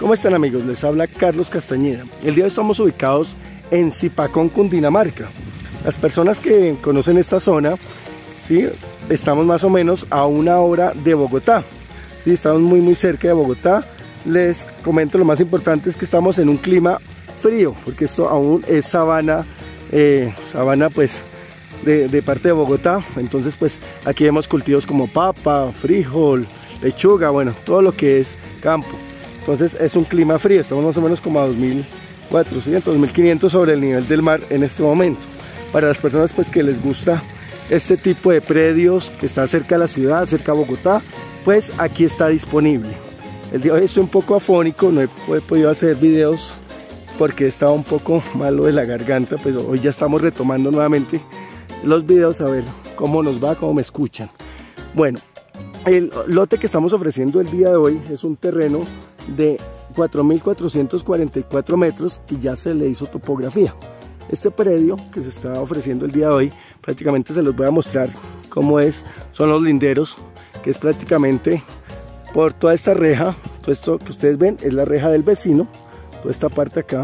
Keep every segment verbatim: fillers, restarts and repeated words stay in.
¿Cómo están, amigos? Les habla Carlos Castañeda. El día de hoy estamos ubicados en Zipacón, Cundinamarca. Las personas que conocen esta zona, ¿sí? Estamos más o menos a una hora de Bogotá, ¿sí? Estamos muy muy cerca de Bogotá. Les comento, lo más importante es que estamos en un clima frío, porque esto aún es sabana, eh, sabana pues de, de parte de Bogotá. Entonces pues aquí vemos cultivos como papa, frijol, lechuga, bueno, todo lo que es campo. Entonces es un clima frío, estamos más o menos como a dos mil cuatrocientos, dos mil quinientos sobre el nivel del mar en este momento. Para las personas pues que les gusta este tipo de predios, que está cerca de la ciudad, cerca de Bogotá, pues aquí está disponible. El día de hoy estoy un poco afónico, no he, he podido hacer videos porque estaba un poco malo de la garganta, pero hoy ya estamos retomando nuevamente los videos a ver cómo nos va, cómo me escuchan. Bueno, el lote que estamos ofreciendo el día de hoy es un terreno de cuatro mil cuatrocientos cuarenta y cuatro metros y ya se le hizo topografía. Este predio que se está ofreciendo el día de hoy, prácticamente se los voy a mostrar cómo es, son los linderos, que es prácticamente por toda esta reja. Todo esto que ustedes ven es la reja del vecino, toda esta parte acá,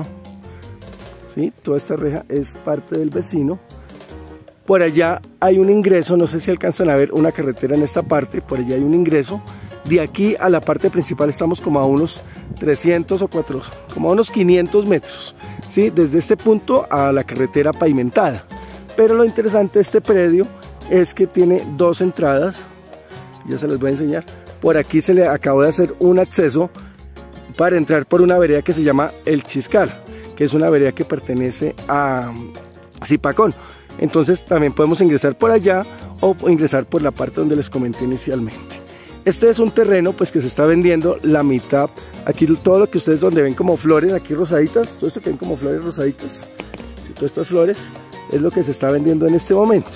¿sí? Toda esta reja es parte del vecino. Por allá hay un ingreso, no sé si alcanzan a ver una carretera en esta parte, por allá hay un ingreso. De aquí a la parte principal estamos como a unos trescientos o cuatrocientos, como a unos quinientos metros, ¿sí? Desde este punto a la carretera pavimentada. Pero lo interesante de este predio es que tiene dos entradas, ya se les voy a enseñar. Por aquí se le acabó de hacer un acceso para entrar por una vereda que se llama El Chiscar, que es una vereda que pertenece a Zipacón. Entonces también podemos ingresar por allá o ingresar por la parte donde les comenté inicialmente. Este es un terreno pues que se está vendiendo la mitad. Aquí todo lo que ustedes donde ven como flores, aquí rosaditas, todo esto que ven como flores rosaditas, y todas estas flores es lo que se está vendiendo en este momento.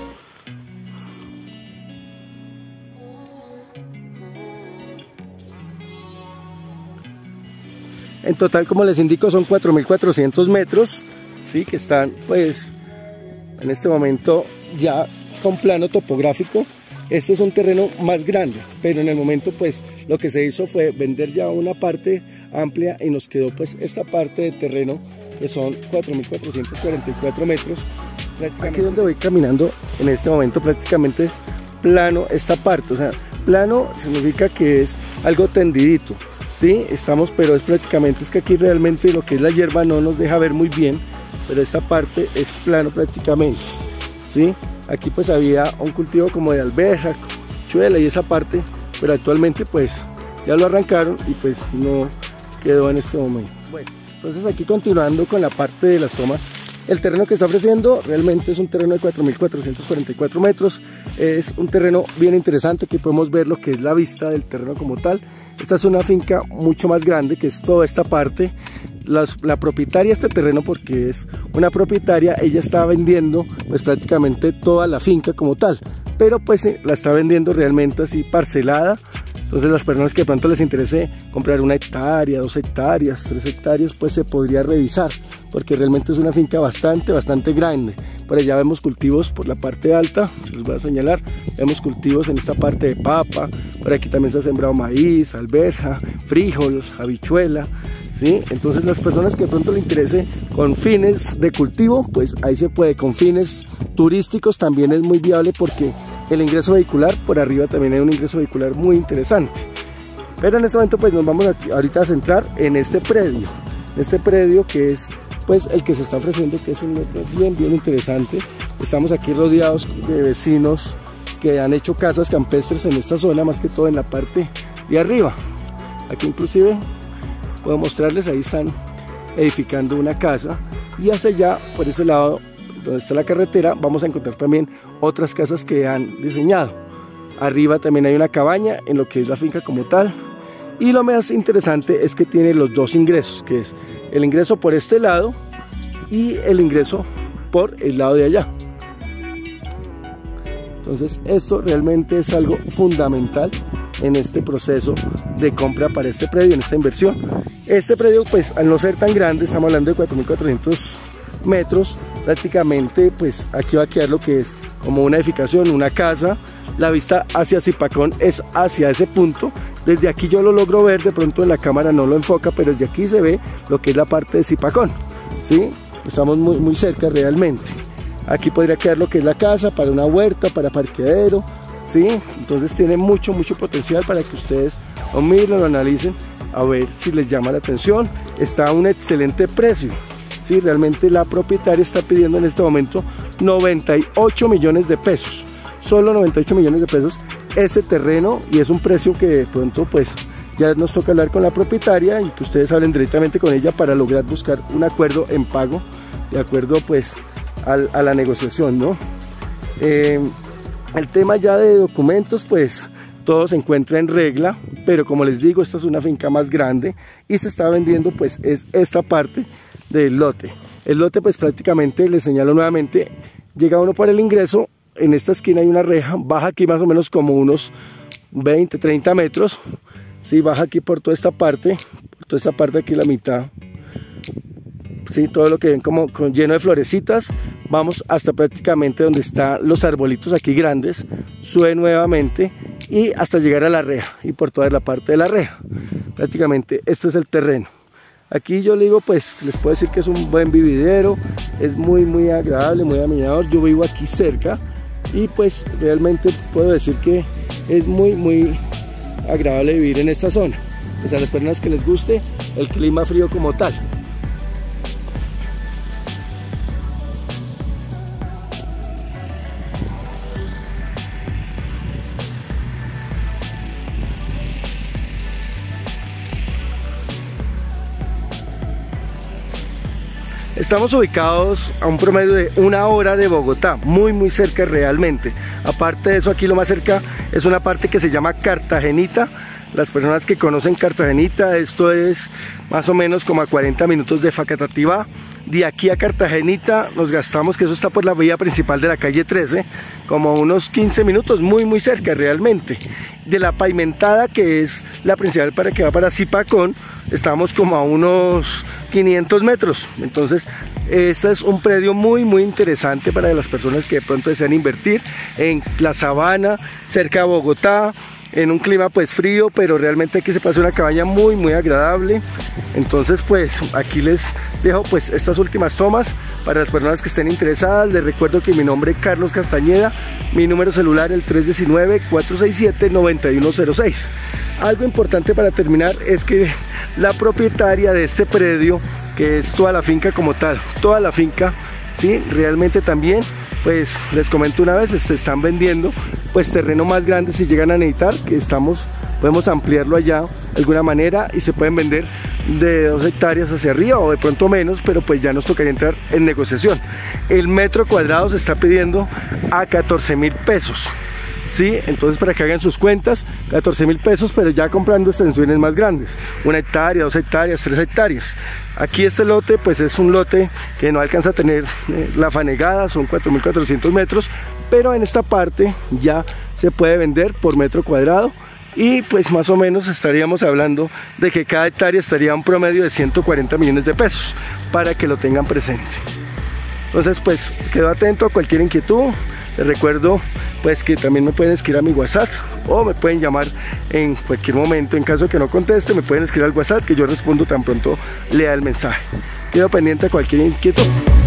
En total, como les indico, son cuatro mil cuatrocientos metros, ¿sí? Que están pues en este momento ya con plano topográfico. Este es un terreno más grande, pero en el momento pues lo que se hizo fue vender ya una parte amplia y nos quedó pues esta parte de terreno que son cuatro mil cuatrocientos cuarenta y cuatro metros. Aquí donde voy caminando en este momento prácticamente es plano esta parte, o sea, plano significa que es algo tendidito, ¿sí? Estamos, pero es prácticamente, es que aquí realmente lo que es la hierba no nos deja ver muy bien, pero esta parte es plano prácticamente, ¿sí? Aquí pues había un cultivo como de alberja, chuela y esa parte, pero actualmente pues ya lo arrancaron y pues no quedó en este momento. Bueno, entonces aquí continuando con la parte de las tomas, el terreno que está ofreciendo realmente es un terreno de cuatro mil cuatrocientos cuarenta y cuatro metros, es un terreno bien interesante. Aquí podemos ver lo que es la vista del terreno como tal. Esta es una finca mucho más grande, que es toda esta parte. Las, la propietaria de este terreno, porque es una propietaria, ella está vendiendo pues prácticamente toda la finca como tal, pero pues la está vendiendo realmente así parcelada. Entonces las personas que de pronto les interese comprar una hectárea, dos hectáreas, tres hectáreas, pues se podría revisar, porque realmente es una finca bastante, bastante grande. Por allá vemos cultivos por la parte alta, se los voy a señalar, vemos cultivos en esta parte de papa, por aquí también se ha sembrado maíz, alberja, frijol, habichuela, ¿sí? Entonces las personas que de pronto les interese con fines de cultivo, pues ahí se puede. Con fines turísticos también es muy viable, porque el ingreso vehicular, por arriba también hay un ingreso vehicular muy interesante. Pero en este momento pues nos vamos a, ahorita a centrar en este predio, este predio que es pues el que se está ofreciendo, que es un lote bien bien interesante. Estamos aquí rodeados de vecinos que han hecho casas campestres en esta zona, más que todo en la parte de arriba. Aquí inclusive puedo mostrarles, ahí están edificando una casa, y hacia allá por ese lado donde está la carretera vamos a encontrar también otras casas que han diseñado. Arriba también hay una cabaña en lo que es la finca como tal, y lo más interesante es que tiene los dos ingresos, que es el ingreso por este lado y el ingreso por el lado de allá. Entonces esto realmente es algo fundamental en este proceso de compra para este predio, en esta inversión. Este predio pues al no ser tan grande, estamos hablando de cuatro mil cuatrocientos metros, prácticamente pues aquí va a quedar lo que es como una edificación, una casa. La vista hacia Zipacón es hacia ese punto, Desde aquí yo lo logro ver, de pronto en la cámara no lo enfoca, pero desde aquí se ve lo que es la parte de Zipacón, ¿sí? Estamos muy, muy cerca realmente. Aquí podría quedar lo que es la casa, para una huerta, para parqueadero, ¿sí? Entonces tiene mucho, mucho potencial para que ustedes lo miren, lo analicen, a ver si les llama la atención. Está a un excelente precio, ¿sí? Realmente la propietaria está pidiendo en este momento noventa y ocho millones de pesos, solo noventa y ocho millones de pesos ese terreno, y es un precio que de pronto pues ya nos toca hablar con la propietaria y que ustedes hablen directamente con ella para lograr buscar un acuerdo en pago, de acuerdo pues al, a la negociación, ¿no? Eh, el tema ya de documentos, pues todo se encuentra en regla, pero como les digo, esta es una finca más grande y se está vendiendo pues es esta parte del lote. El lote pues prácticamente, les señalo nuevamente, llega uno por el ingreso, en esta esquina hay una reja, baja aquí más o menos como unos veinte, treinta metros, ¿sí? Baja aquí por toda esta parte, por toda esta parte aquí la mitad, ¿sí? Todo lo que ven como con, lleno de florecitas, vamos hasta prácticamente donde están los arbolitos aquí grandes, sube nuevamente y hasta llegar a la reja, y por toda la parte de la reja, prácticamente este es el terreno. Aquí yo le digo, pues les puedo decir que es un buen vividero, es muy muy agradable, muy amenazador. Yo vivo aquí cerca y pues realmente puedo decir que es muy muy agradable vivir en esta zona, pues a las personas que les guste el clima frío como tal. Estamos ubicados a un promedio de una hora de Bogotá, muy muy cerca realmente. Aparte de eso, aquí lo más cerca es una parte que se llama Cartagenita. Las personas que conocen Cartagenita, esto es más o menos como a cuarenta minutos de Facatativá. De aquí a Cartagenita nos gastamos, que eso está por la vía principal de la calle trece, como unos quince minutos, muy muy cerca realmente. De la pavimentada, que es la principal para que va para Zipacón, estamos como a unos quinientos metros. Entonces este es un predio muy muy interesante para las personas que de pronto desean invertir en la sabana, cerca de Bogotá, en un clima pues frío, pero realmente aquí se pasa una cabaña muy muy agradable. Entonces pues aquí les dejo pues estas últimas tomas para las personas que estén interesadas. Les recuerdo que mi nombre es Carlos Castañeda, mi número celular el tres uno nueve, cuatro seis siete, nueve uno cero seis. Algo importante para terminar es que la propietaria de este predio, que es toda la finca como tal, toda la finca, ¿sí? Realmente también pues les comento una vez, se están vendiendo pues terreno más grande si llegan a necesitar, que estamos, podemos ampliarlo allá de alguna manera y se pueden vender de dos hectáreas hacia arriba o de pronto menos, pero pues ya nos tocaría entrar en negociación. El metro cuadrado se está pidiendo a catorce mil pesos, ¿sí? Entonces para que hagan sus cuentas, catorce mil pesos, pero ya comprando extensiones más grandes, una hectárea, dos hectáreas, tres hectáreas. Aquí este lote pues es un lote que no alcanza a tener eh, la fanegada, son cuatro mil cuatrocientos metros, pero en esta parte ya se puede vender por metro cuadrado y pues más o menos estaríamos hablando de que cada hectárea estaría a un promedio de ciento cuarenta millones de pesos, para que lo tengan presente. Entonces pues quedo atento a cualquier inquietud. Les recuerdo pues que también me pueden escribir a mi WhatsApp o me pueden llamar en cualquier momento. En caso de que no conteste, me pueden escribir al WhatsApp, que yo respondo tan pronto lea el mensaje. Quedo pendiente a cualquier inquietud.